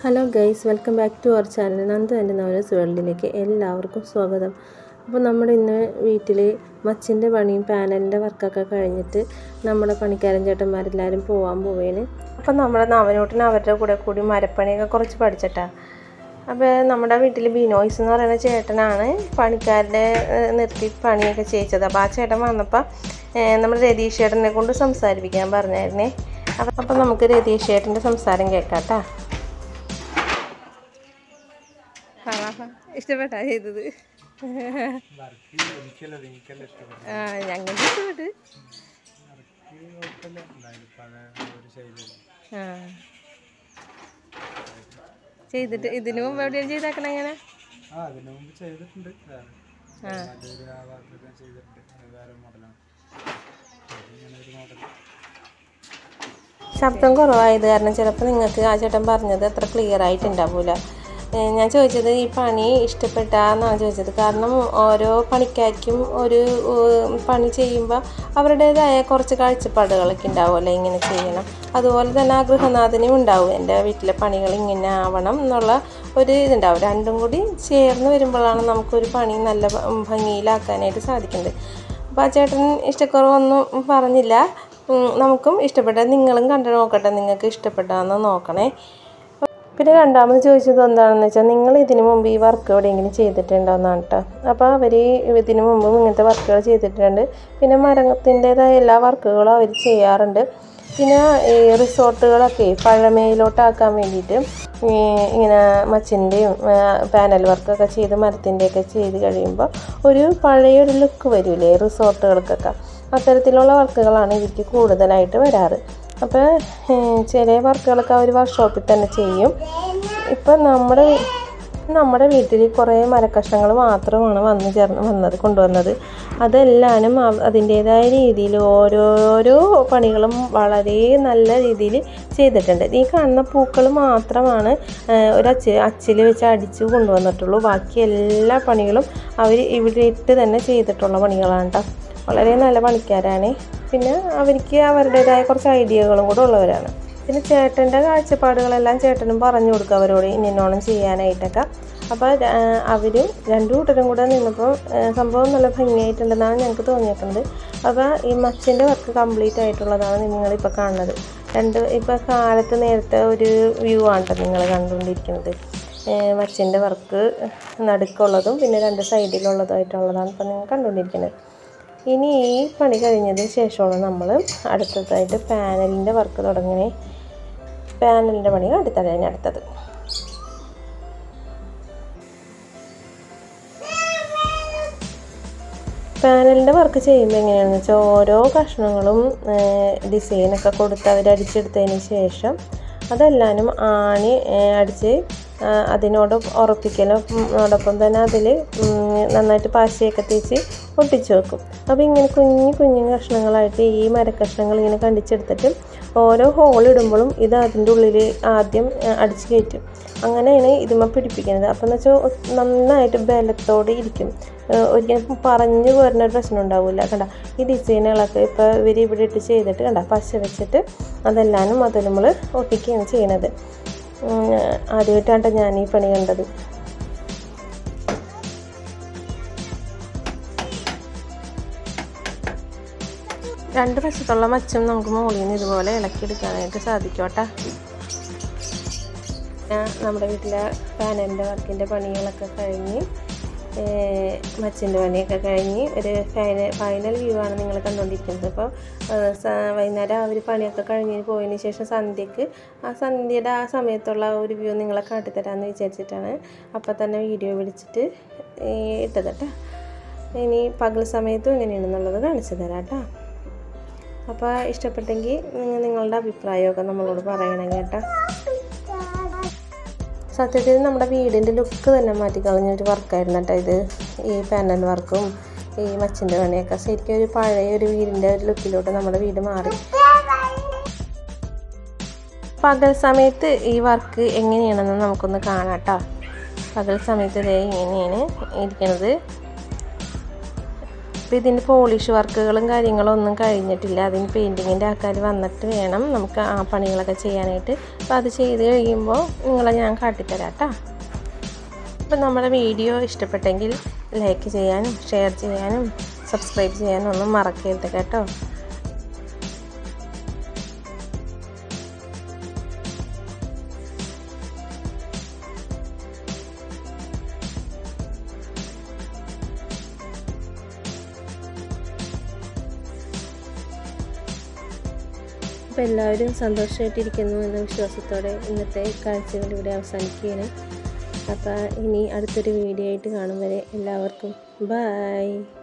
Hello guys, welcome back to our channel Nandu and നവനസ് വേൾഡിലേക്ക് എല്ലാവർക്കും സ്വാഗതം. അപ്പോൾ നമ്മുടെ ഇന്ന് വീട്ടിൽ മച്ചിൻ്റെ പണിയും പാനലിൻ്റെ വർക്കൊക്കെ കഴിഞ്ഞിട്ട് നമ്മുടെ പണിക്കാരൻ ചേട്ടന്മാരെല്ലാവരും പോവുകയാണ്. അപ്പം നമ്മുടെ നവനോട്ടിന് അവരുടെ കൂടി മരപ്പണിയൊക്കെ കുറച്ച് പഠിച്ചിട്ടാണ്. അപ്പോൾ നമ്മുടെ വീട്ടിൽ ബിനോയ്സ് എന്ന് പറയുന്ന ചേട്ടനാണ് പണിക്കാരുടെ നിർത്തി പണിയൊക്കെ ചെയ്യിച്ചത്. അപ്പോൾ ആ ചേട്ടൻ വന്നപ്പോൾ നമ്മുടെ രതീഷ് ചേട്ടനെ കൊണ്ട് സംസാരിപ്പിക്കാൻ പറഞ്ഞായിരുന്നേ. അപ്പം നമുക്ക് രതീഷ് ചേട്ടൻ്റെ സംസാരം കേൾക്കാം കേട്ടോ. ഇഷ്ടപ്പെട്ടാ ചെയ്തത്? ഞങ്ങൾ ഇഷ്ടപ്പെട്ട്. ചെയ്തിട്ട് ഇതിനു മുമ്പ് എവിടെയാണ് ചെയ്താക്കണം? എങ്ങനെ ശബ്ദം കുറവായത് കാരണം ചിലപ്പോൾ നിങ്ങൾക്ക് ആ ചേട്ടൻ പറഞ്ഞത് അത്ര ക്ലിയർ ആയിട്ടുണ്ടാവില്ല. ഞാൻ ചോദിച്ചത് ഈ പണി ഇഷ്ടപ്പെട്ടാന്നാണ് ചോദിച്ചത്. കാരണം ഓരോ പണിക്കാർക്കും ഒരു പണി ചെയ്യുമ്പോൾ അവരുടേതായ കുറച്ച് കാഴ്ചപ്പാടുകളൊക്കെ ഉണ്ടാവുമല്ലോ, ഇങ്ങനെ ചെയ്യണം. അതുപോലെ തന്നെ ആ ഗൃഹനാഥനും ഉണ്ടാവും, എൻ്റെ വീട്ടിലെ പണികൾ ഇങ്ങനെ ആവണം എന്നുള്ള ഒരു ഇതുണ്ടാവും. രണ്ടും കൂടി ചേർന്ന് വരുമ്പോഴാണ് നമുക്കൊരു പണി നല്ല ഭംഗിയിലാക്കാനായിട്ട് സാധിക്കുന്നത്. അപ്പോൾ ആ ചേട്ടൻ ഇഷ്ടക്കുറവൊന്നും പറഞ്ഞില്ല. നമുക്കും ഇഷ്ടപ്പെട്ട, നിങ്ങളും കണ്ടു നോക്കട്ടെ, നിങ്ങൾക്ക് ഇഷ്ടപ്പെട്ടാന്ന് നോക്കണേ. പിന്നെ രണ്ടാമത് ചോദിച്ചത് എന്താണെന്ന് വെച്ചാൽ, നിങ്ങൾ ഇതിനു മുമ്പ് ഈ വർക്ക് എവിടെയെങ്കിലും ചെയ്തിട്ടുണ്ടോ എന്നാണ് കേട്ടോ. അപ്പോൾ അവർ ഇതിനു മുമ്പും ഇങ്ങനത്തെ വർക്കുകൾ ചെയ്തിട്ടുണ്ട്. പിന്നെ മരത്തിൻ്റേതായ എല്ലാ വർക്കുകളും അവർ ചെയ്യാറുണ്ട്. പിന്നെ ഈ റിസോർട്ടുകളൊക്കെ പഴമയിലോട്ടാക്കാൻ വേണ്ടിയിട്ട് ഇങ്ങനെ മച്ചിൻ്റെയും പാനൽ വർക്കൊക്കെ ചെയ്ത് മരത്തിൻ്റെയൊക്കെ ചെയ്ത് കഴിയുമ്പോൾ ഒരു പഴയൊരു ലുക്ക് വരില്ലേ റിസോർട്ടുകൾക്കൊക്കെ. അത്തരത്തിലുള്ള വർക്കുകളാണ് ഇവർക്ക് കൂടുതലായിട്ട് വരാറ്. അപ്പോൾ ചില വർക്കുകളൊക്കെ അവർ വർക്ക്ഷോപ്പിൽ തന്നെ ചെയ്യും. ഇപ്പം നമ്മുടെ വീട്ടിൽ കുറേ മരക്കഷ്ണങ്ങൾ മാത്രമാണ് കൊണ്ടുവന്നത്. അതെല്ലാനും അതിൻ്റേതായ രീതിയിൽ ഓരോരോ പണികളും വളരെ നല്ല രീതിയിൽ ചെയ്തിട്ടുണ്ട്. ഈ കാണുന്ന പൂക്കൾ മാത്രമാണ് അച്ചിൽ വെച്ച് അടിച്ച് കൊണ്ടുവന്നിട്ടുള്ളൂ. ബാക്കി എല്ലാ പണികളും അവർ ഇവിടെ ഇട്ട് തന്നെ ചെയ്തിട്ടുള്ള പണികളാണ് കേട്ടോ. വളരെ നല്ല പണിക്കാരാണ്. പിന്നെ അവർക്ക് അവരുടേതായ കുറച്ച് ഐഡിയകളും കൂടെ ഉള്ളവരാണ്. പിന്നെ ചേട്ടൻ്റെ കാഴ്ചപ്പാടുകളെല്ലാം ചേട്ടനും പറഞ്ഞു കൊടുക്കുക അവരോട് ഇന്നോണം ചെയ്യാനായിട്ടൊക്കെ. അപ്പോൾ അവരും രണ്ടു കൂട്ടരും കൂടെ നിന്നപ്പോൾ സംഭവം നല്ല ഭംഗിയായിട്ടുണ്ടെന്നാണ് ഞങ്ങൾക്ക് തോന്നിയിട്ടുണ്ട്. അപ്പോൾ ഈ മച്ചിൻ്റെ വർക്ക് കംപ്ലീറ്റ് ആയിട്ടുള്ളതാണ് നിങ്ങളിപ്പോൾ കാണുന്നത്. ഇപ്പോൾ കാലത്ത് നേരത്തെ ഒരു വ്യൂ ആണ് കേട്ടോ നിങ്ങൾ കണ്ടുകൊണ്ടിരിക്കുന്നത്. മച്ചിൻ്റെ വർക്ക് നടുക്കുള്ളതും പിന്നെ രണ്ട് സൈഡിലുള്ളതായിട്ടുള്ളതാണ് ഇപ്പോൾ നിങ്ങൾ കണ്ടുകൊണ്ടിരിക്കുന്നത്. ഇനി ഈ പണി കഴിഞ്ഞതിന് ശേഷമാണ് നമ്മൾ അടുത്തതായിട്ട് പാനലിൻ്റെ വർക്ക് തുടങ്ങണേ. പാനലിൻ്റെ പണി അടുത്തത്. പാനലിൻ്റെ വർക്ക് ചെയ്യുമ്പോൾ എങ്ങനെയാണെന്ന് വെച്ചാൽ, ഓരോ കഷ്ണങ്ങളും ഡിസൈനൊക്കെ കൊടുത്ത് അവരടിച്ചെടുത്തതിന് ശേഷം അതെല്ലാനും ആണി അടിച്ച് അതിനോട് ഉറപ്പിക്കലോടൊപ്പം തന്നെ അതിൽ നന്നായിട്ട് പാശയൊക്കെ തേച്ച് ഒട്ടിച്ച് വെക്കും. അപ്പോൾ ഇങ്ങനെ കുഞ്ഞു കഷ്ണങ്ങളായിട്ട് ഈ മരക്കഷ്ണങ്ങൾ ഇങ്ങനെ കണ്ടിച്ചെടുത്തിട്ട് ഓരോ ഹോളിടുമ്പോഴും ഇത് അതിൻ്റെ ഉള്ളിൽ ആദ്യം അടിച്ച് കയറ്റും. അങ്ങനെയാണ് ഇതിന്മേൽ പിടിപ്പിക്കുന്നത്. അപ്പോൾ എന്ന് വെച്ചാൽ നന്നായിട്ട് ബലത്തോടെ ഇരിക്കും. ഒരിക്കലും പറഞ്ഞു പോരുന്നൊരു പ്രശ്നം ഉണ്ടാവില്ല. കണ്ട ഈ ഡിസൈനുകളൊക്കെ ഇപ്പോൾ ഇവർ ഇവിടെ ഇട്ട് ചെയ്തിട്ട് കണ്ട പശ വെച്ചിട്ട് അതെല്ലാനും അത് നമ്മൾ ഒട്ടിക്കുകയാണ് ചെയ്യണത്. ആദ്യമായിട്ടാണ് ഞാൻ ഈ പണി കണ്ടത്. രണ്ട് വശത്തുള്ള മച്ചും നമുക്ക് മുകളിൽ നിന്ന് ഇതുപോലെ ഇളക്കിയെടുക്കാനായിട്ട് സാധിക്കും കേട്ടോ. നമ്മുടെ വീട്ടിലെ പാനലിൻ്റെ വർക്കിൻ്റെ പണികളൊക്കെ കഴിഞ്ഞ് മച്ചിൻ്റെ പണിയൊക്കെ കഴിഞ്ഞ് ഒരു ഫൈനൽ വ്യൂ ആണ് നിങ്ങൾ കണ്ടുകൊണ്ടിരിക്കുന്നത്. അപ്പോൾ വൈകുന്നേരം അവർ പണിയൊക്കെ കഴിഞ്ഞ് പോയതിന് ശേഷം സന്ധ്യയുടെ ആ സമയത്തുള്ള ഒരു വ്യൂ നിങ്ങളെ കാട്ടിത്തരാമെന്ന് വിചാരിച്ചിട്ടാണ് അപ്പോൾ തന്നെ വീഡിയോ പിടിച്ചിട്ട് ഇട്ടത് കേട്ടോ. ഇനി പകൽ സമയത്തും എങ്ങനെയാണെന്നുള്ളത് കാണിച്ചു തരാം കേട്ടോ. അപ്പോൾ ഇഷ്ടപ്പെട്ടെങ്കിൽ നിങ്ങളുടെ അഭിപ്രായമൊക്കെ നമ്മളോട് പറയണം കേട്ടോ. സത്യത്തിൽ നമ്മുടെ വീടിൻ്റെ ലുക്ക് തന്നെ മാറ്റിക്കളഞ്ഞൊരു വർക്കായിരുന്നു കേട്ടോ ഇത്. ഈ പാനൽ വർക്കും ഈ മച്ചിൻ്റെ പണിയൊക്കെ ശരിക്കും ഒരു പഴയൊരു വീടിൻ്റെ ഒരു ലുക്കിലോട്ട് നമ്മുടെ വീട് മാറി. പകൽ സമയത്ത് ഈ വർക്ക് എങ്ങനെയാണെന്ന് നമുക്കൊന്ന് കാണാം കേട്ടോ. പകൽ സമയത്ത് ഇതേ ഇങ്ങനെയാണ് ഇരിക്കുന്നത്. അപ്പോൾ ഇതിൻ്റെ പോളിഷ് വർക്കുകളും കാര്യങ്ങളും ഒന്നും കഴിഞ്ഞിട്ടില്ല. അതിന് പെയിൻറ്റിങ്ങിൻ്റെ ആൾക്കാർ വന്നിട്ട് വേണം നമുക്ക് ആ പണികളൊക്കെ ചെയ്യാനായിട്ട്. അപ്പോൾ അത് ചെയ്ത് കഴിയുമ്പോൾ നിങ്ങളെ ഞാൻ കാട്ടിത്തരാം കേട്ടോ. അപ്പോൾ നമ്മുടെ വീഡിയോ ഇഷ്ടപ്പെട്ടെങ്കിൽ ലൈക്ക് ചെയ്യാനും ഷെയർ ചെയ്യാനും സബ്സ്ക്രൈബ് ചെയ്യാനും ഒന്നും മറക്കരുത് കേട്ടോ. അപ്പോൾ എല്ലാവരും സന്തോഷമായിട്ടിരിക്കുന്നു എന്ന വിശ്വാസത്തോടെ ഇന്നത്തെ കാഴ്ചകൾ ഇവിടെ അവസാനിക്കുകയാണ്. അപ്പോൾ ഇനി അടുത്തൊരു വീഡിയോ ആയിട്ട് കാണും വരെ എല്ലാവർക്കും ബൈ.